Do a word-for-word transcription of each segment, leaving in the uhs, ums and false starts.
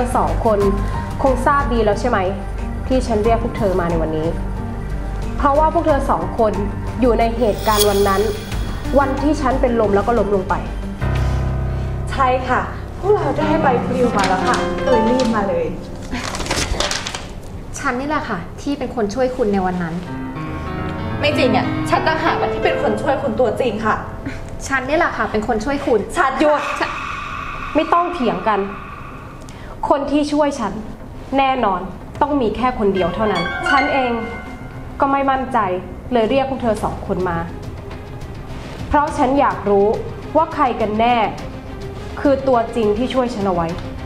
สองคนคงทราบดีแล้วใช่ไหมที่ฉันเรียกพวกเธอมาในวันนี้เพราะว่าพวกเธอสองคนอยู่ในเหตุการณ์วันนั้นวันที่ฉันเป็นลมแล้วก็ล้มลงไปใช่ค่ะพวกเราได้ใบปลิวมาแล้วค่ะก็เลยรีบมาเลยฉันนี่แหละค่ะที่เป็นคนช่วยคุณในวันนั้นไม่จริงอ่ะฉันต่างหากที่เป็นคนช่วยคุณตัวจริงค่ะฉันนี่แหละค่ะเป็นคนช่วยคุณชัดหยุดไม่ต้องเถียงกันคนที่ช่วยฉันแน่นอนต้องมีแค่คนเดียวเท่านั้นฉันเองก็ไม่มั่นใจเลยเรียกพวกเธอสองคนมาเพราะฉันอยากรู้ว่าใครกันแน่คือตัวจริงที่ช่วยฉันเอาไว้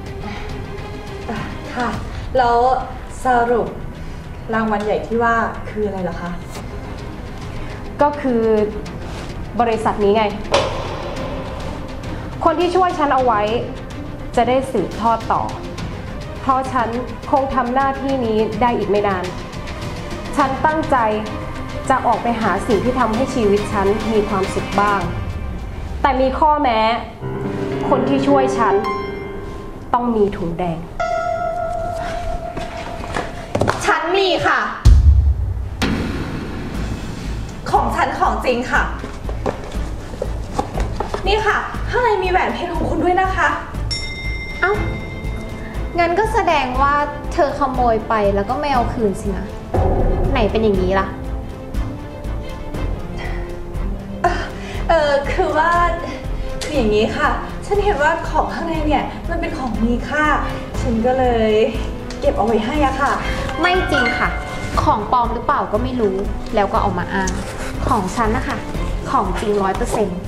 ค่ะแล้วสรุปรางวัลใหญ่ที่ว่าคืออะไรเหรอคะก็คือบริษัทนี้ไงคนที่ช่วยฉันเอาไว้จะได้สืบทอดต่อเพราะฉันคงทำหน้าที่นี้ได้อีกไม่นานฉันตั้งใจจะออกไปหาสิ่งที่ทำให้ชีวิตฉันมีความสุขบ้างแต่มีข้อแม้คนที่ช่วยฉันต้องมีถุงแดงฉันมีค่ะของฉันของจริงค่ะนี่ค่ะข้างในมีแหวนเพชรของคุณด้วยนะคะเอ้างั้นก็แสดงว่าเธอขโมยไปแล้วก็ไม่เอาคืนสินะไหนเป็นอย่างนี้ล่ะเออคือว่าคืออย่างนี้ค่ะฉันเห็นว่าของข้างในเนี่ยมันเป็นของมีค่าฉันก็เลยเก็บเอาไว้ให้อะค่ะไม่จริงค่ะของปลอมหรือเปล่าก็ไม่รู้แล้วก็เอามาอ้างของฉันนะคะของจริงร้อยเปอร์เซ็นต์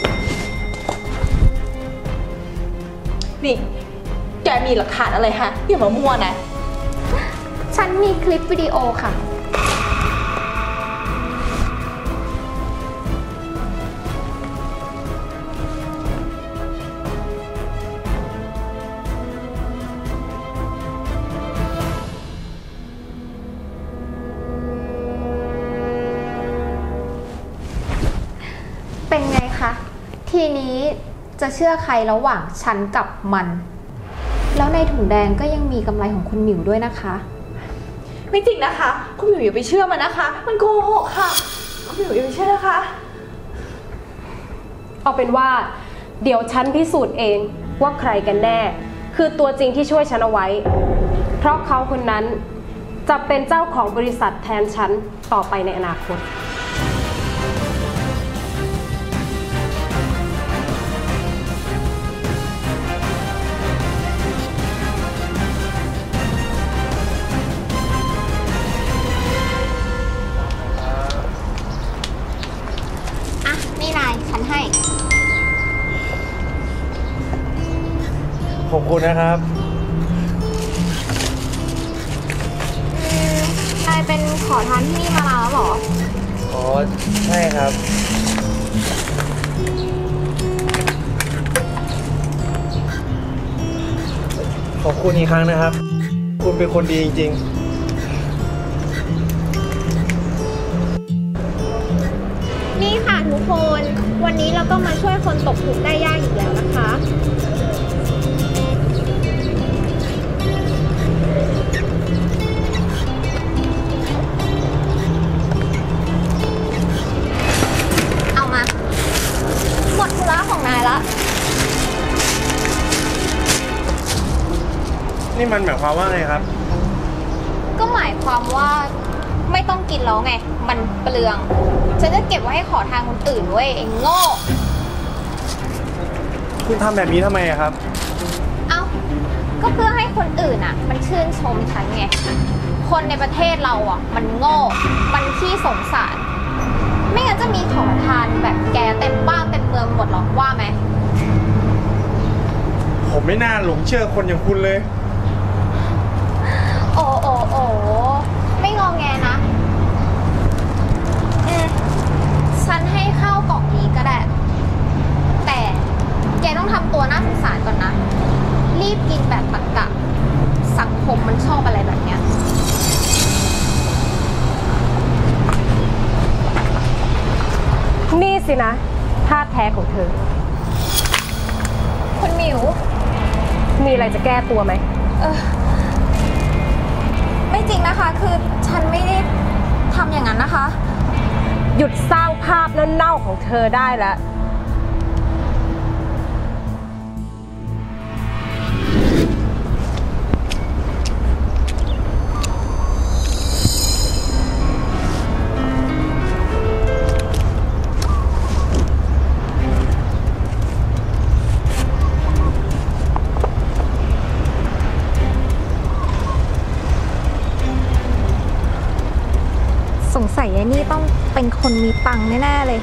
นี่แกมีหลักฐานอะไรฮะอย่ามามั่วนะฉันมีคลิปวิดีโอค่ะเป็นไงคะทีนี้จะเชื่อใครระหว่างฉันกับมันแล้วในถุงแดงก็ยังมีกำไรของคุณหมิวด้วยนะคะไม่จริงนะคะคุณหมิวอย่าไปเชื่อมันนะคะมันโกหกค่ะคุณหมิวอย่าไปเชื่อนะคะเอาเป็นว่าเดี๋ยวฉันพิสูจน์เองว่าใครกันแน่คือตัวจริงที่ช่วยฉันเอาไว้เพราะเขาคนนั้นจะเป็นเจ้าของบริษัทแทนฉันต่อไปในอนาคตขอบคุณนะครับนายเป็นขอทานที่นี่มานานแล้วหรออ๋อใช่ครับขอบคุณอีกครั้งนะครับคุณเป็นคนดีจริงๆนี่ค่ะทุกคนวันนี้เราก็มาช่วยคนตกทุกข์ได้ยากอีกแล้วนะคะหมดธุระของนายละนี่มันหมายความว่าไงครับก็หมายความว่าไม่ต้องกินแล้วไงมันเปลืองฉันจะเก็บไว้ให้ขอทานคนอื่นเว้ยไอ้โง่คุณทำแบบนี้ทำไมครับเอ้าก็เพื่อให้คนอื่นอ่ะมันชื่นชมฉันไงคนในประเทศเราอ่ะมันโง่มันขี้สงสารไม่งั้นจะมีขอทานแบบแกเต็มบ้านเต็มเมืองหมดหรอกว่าไหมผมไม่น่าหลงเชื่อคนอย่างคุณเลยโอ้โอ้โอ้ไม่งอแงนะอืมฉันให้ข้าวกล่องนี้ก็ได้แต่แกต้องทำตัวน่าสงสารก่อนนะรีบกินแบบตรรกะสังคมมันชอบอะไรแบบเนี้ยนี่สินะท่าแท้ของเธอคุณหมิวมีอะไรจะแก้ตัวไหมเอออไม่จริงนะคะ คือฉันไม่ได้ทำอย่างนั้นนะคะหยุดสร้างภาพเน่าๆของเธอได้แล้วสงสัยไอ้นี่ต้องเป็นคนมีตังค์แน่ๆเลย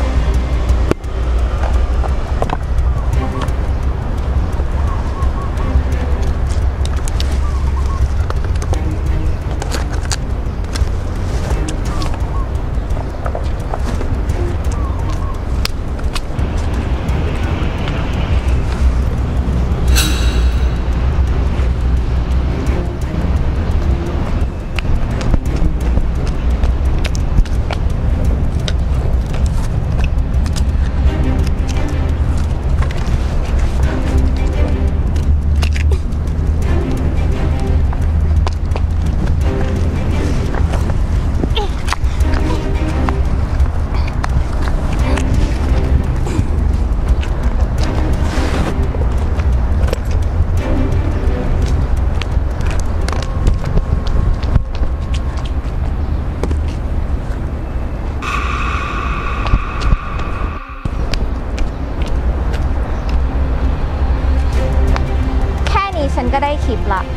ฉันก็ได้คลิปละ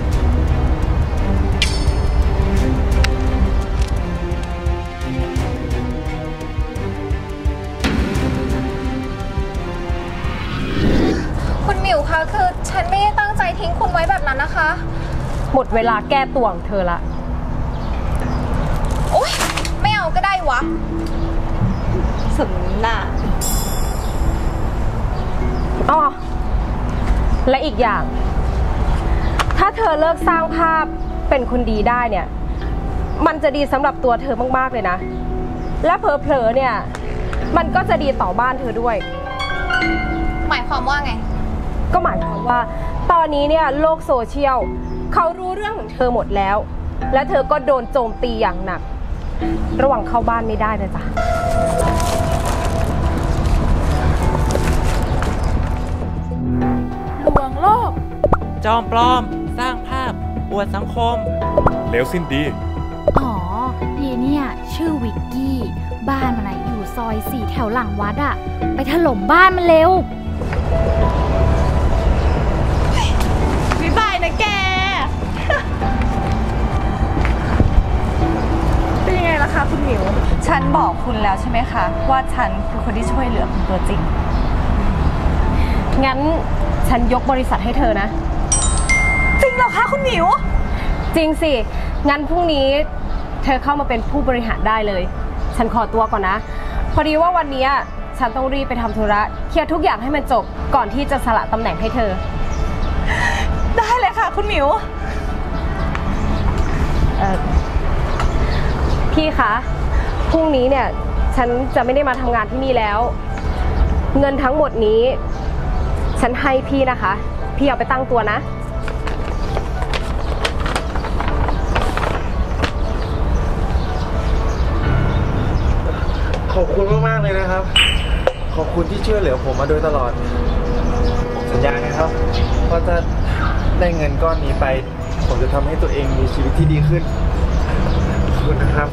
คุณหมิวคะคือฉันไม่ได้ตั้งใจทิ้งคุณไว้แบบนั้นนะคะหมดเวลาแก้ตัวของเธอละโอ๊ยไม่เอาก็ได้วะสมหน้าอ๋อและอีกอย่างถ้าเธอเลิกสร้างภาพเป็นคนดีได้เนี่ยมันจะดีสำหรับตัวเธอมากๆเลยนะและเผลอๆเนี่ยมันก็จะดีต่อบ้านเธอด้วยหมายความว่าไงก็หมายความว่าตอนนี้เนี่ยโลกโซเชียลเขารู้เรื่องของเธอหมดแล้วและเธอก็โดนโจมตีอย่างหนักระวังเข้าบ้านไม่ได้นะจ๊ะลวงโลกจอมปลอมสร้างภาพอวดสังคมเลวสิ้นดีอ๋อยีเนี่ยชื่อวิกกี้บ้านมันอยู่ซอยสี่แถวหลังวัดอะไปถล่มบ้านมันเร็วบ๊ายบายนะแกเป็นยังไงล่ะคะคุณหมิวฉันบอกคุณแล้วใช่ไหมคะว่าฉันคือคนที่ช่วยเหลือคุณตัวจริงงั้นฉันยกบริษัทให้เธอนะจริงเหรอคะคุณหมิวจริงสิงั้นพรุ่งนี้เธอเข้ามาเป็นผู้บริหารได้เลยฉันขอตัวก่อนนะพอดีว่าวันนี้ฉันต้องรีบไปทำธุระเคลียร์ทุกอย่างให้มันจบก่อนที่จะสละตำแหน่งให้เธอได้เลยค่ะคุณหมิวเอ่อพี่คะพรุ่งนี้เนี่ยฉันจะไม่ได้มาทำงานที่นี่แล้วเงินทั้งหมดนี้ฉันให้พี่นะคะพี่เอาไปตั้งตัวนะขอบคุณมากๆเลยนะครับขอบคุณที่ช่วยเหลือผมมาโดยตลอดผมสัญญานะครับว่าถ้าได้เงินก้อนนี้ไปผมจะทำให้ตัวเองมีชีวิตที่ดีขึ้นขอบคุณนะครับ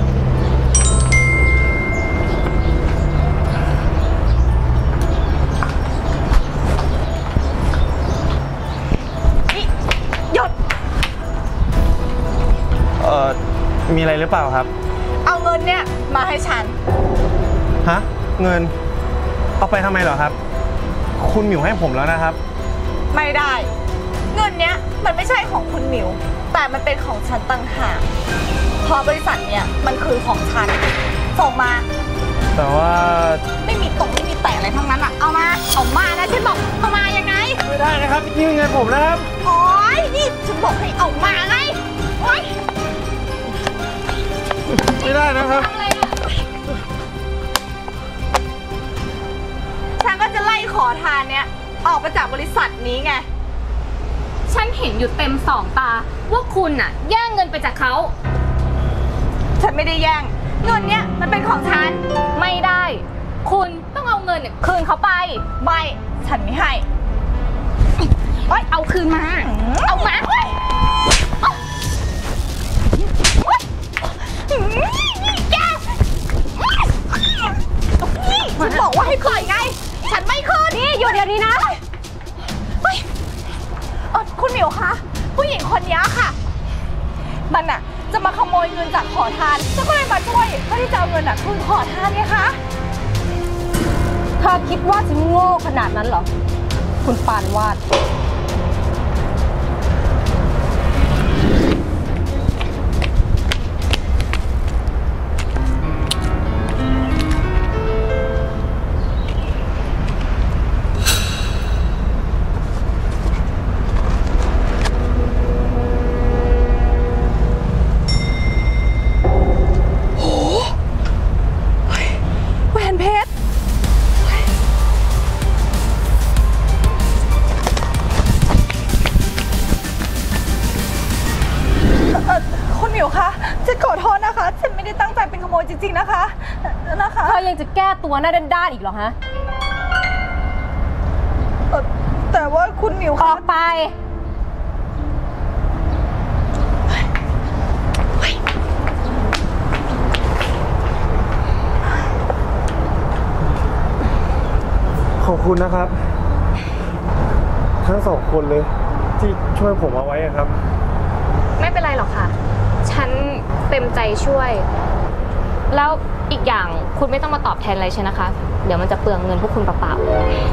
หยุดเอ่อมีอะไรหรือเปล่าครับเอาเงินเนี่ยมาให้ฉันฮะเงินเอาไปทำไมเหรอครับคุณหมิวให้ผมแล้วนะครับไม่ได้เงินเนี้ยมันไม่ใช่ของคุณหมิวแต่มันเป็นของฉันต่างหากเพราะบริษัทเนี่ยมันคือของฉันส่งมาแต่ว่าไม่มีตรงไม่มีแต่อะไรทั้งนั้นอ่ะเอามาเอามานะฉันบอกเอามายังไงไม่ได้นะครับนี่เงินผมนะครับโอ๊ยนี่ฉันบอกให้เอามาไงโอ๊ยไม่ได้นะครับฉันก็จะไล่ขอทานเนี้ยออกไปจากบริษัทนี้ไงฉันเห็นเห็นอยู่เต็มสองตาว่าคุณน่ะแย่งเงินไปจากเขาฉันไม่ได้แย่งเงินเนี้ยมันเป็นของฉันไม่ได้คุณต้องเอาเงินเนี่ยคืนเขาไปไม่ฉันไม่ให้โอ๊ยเอาคืนมาเอามาแกฉันบอกว่าให้คืนไงฉันไม่คืนนี่หยุดเดี๋ยวนี้นะคุณหมิวคะผู้หญิงคนนี้ค่ะมันอะจะมาขโมยเงินจากขอทานฉันก็เลยมาช่วยเพื่อที่จะเอาเงินอะคืนขอทานไงคะเธอคิดว่าฉันโง่ขนาดนั้นเหรอคุณปานวาดฉันขอโทษนะคะฉันไม่ได้ตั้งใจเป็นขโมยจริงๆนะคะนะคะเธอยังจะแก้ตัวหน้าด้านๆอีกเหรอฮะแต่ว่าคุณหมิวออกไปขอบคุณนะครับทั้งสองคนเลยที่ช่วยผมเอาไว้ครับไม่เป็นไรหรอกค่ะฉันเต็มใจช่วยแล้วอีกอย่างคุณไม่ต้องมาตอบแทนอะไรใช่นะคะเดี๋ยวมันจะเปลืองเงินพวกคุณเปล่า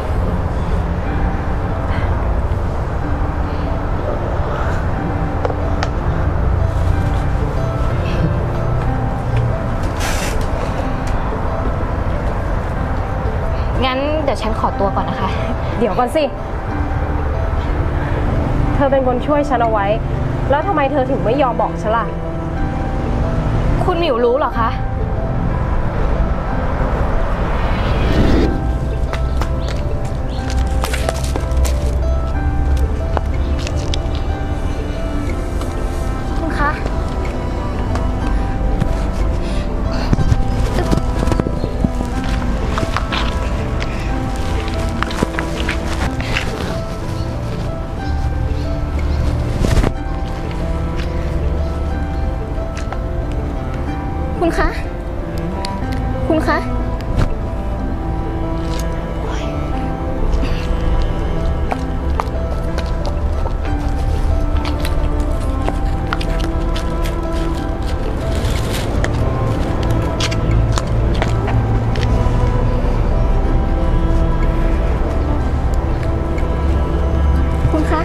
ๆงั้นเดี๋ยวฉันขอตัวก่อนนะคะเดี๋ยวก่อนสิเธอเป็นคนช่วยฉันเอาไว้แล้วทำไมเธอถึงไม่ยอมบอกฉันล่ะคุณหมิวรู้เหรอคะคุณคะคุณคะ คุณคะ คุณคะ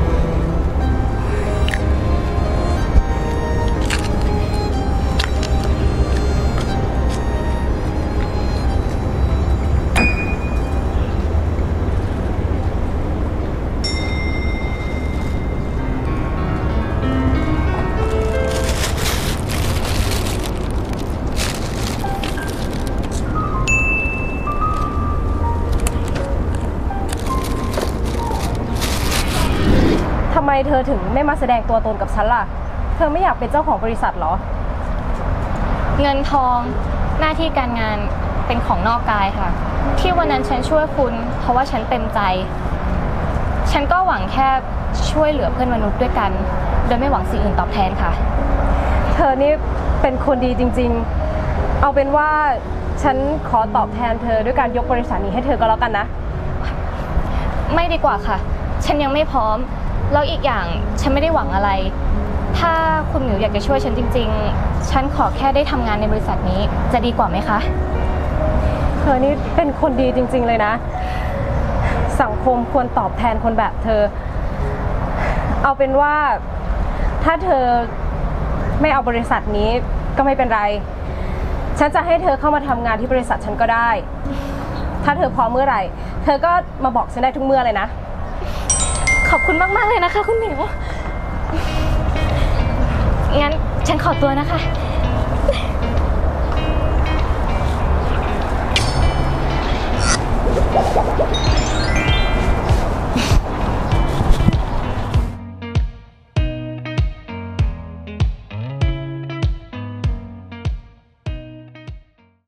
ทำไมเธอถึงไม่มาแสดงตัวตนกับฉันล่ะเธอไม่อยากเป็นเจ้าของบริษัทเหรอเงินทองหน้าที่การงานเป็นของนอกกายค่ะที่วันนั้นฉันช่วยคุณเพราะว่าฉันเต็มใจฉันก็หวังแค่ช่วยเหลือเพื่อนมนุษย์ด้วยกันโดยไม่หวังสิ่งอื่นตอบแทนค่ะเธอนี่เป็นคนดีจริงๆเอาเป็นว่าฉันขอตอบแทนเธอด้วยการยกบริษัทนี้ให้เธอก็แล้วกันนะไม่ดีกว่าค่ะฉันยังไม่พร้อมแล้วอีกอย่างฉันไม่ได้หวังอะไรถ้าคุณหมิวอยากจะช่วยฉันจริงๆฉันขอแค่ได้ทำงานในบริษัทนี้จะดีกว่าไหมคะเธอนี่เป็นคนดีจริงๆเลยนะสังคมควรตอบแทนคนแบบเธอเอาเป็นว่าถ้าเธอไม่เอาบริษัทนี้ก็ไม่เป็นไรฉันจะให้เธอเข้ามาทำงานที่บริษัทฉันก็ได้ถ้าเธอพร้อมเมื่อไหร่เธอก็มาบอกฉันได้ทุกเมื่อเลยนะขอบคุณมากๆเลยนะคะคุณหมิวงั้นฉันขอตัวนะคะ